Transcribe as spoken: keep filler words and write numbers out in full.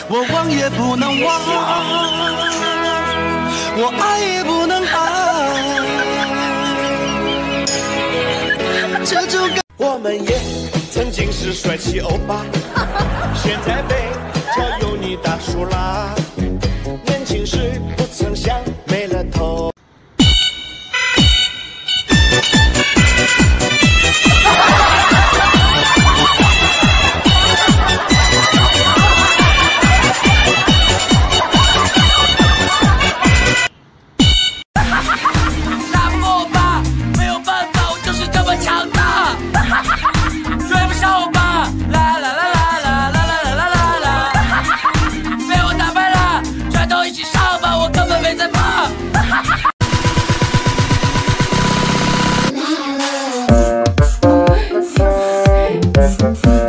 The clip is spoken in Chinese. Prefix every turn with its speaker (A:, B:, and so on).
A: 我忘也不能忘，我爱也不能爱，这种感。我们也曾经是帅气欧巴，现在被叫油腻大叔啦。年轻时不曾想没了头。
B: Thank you.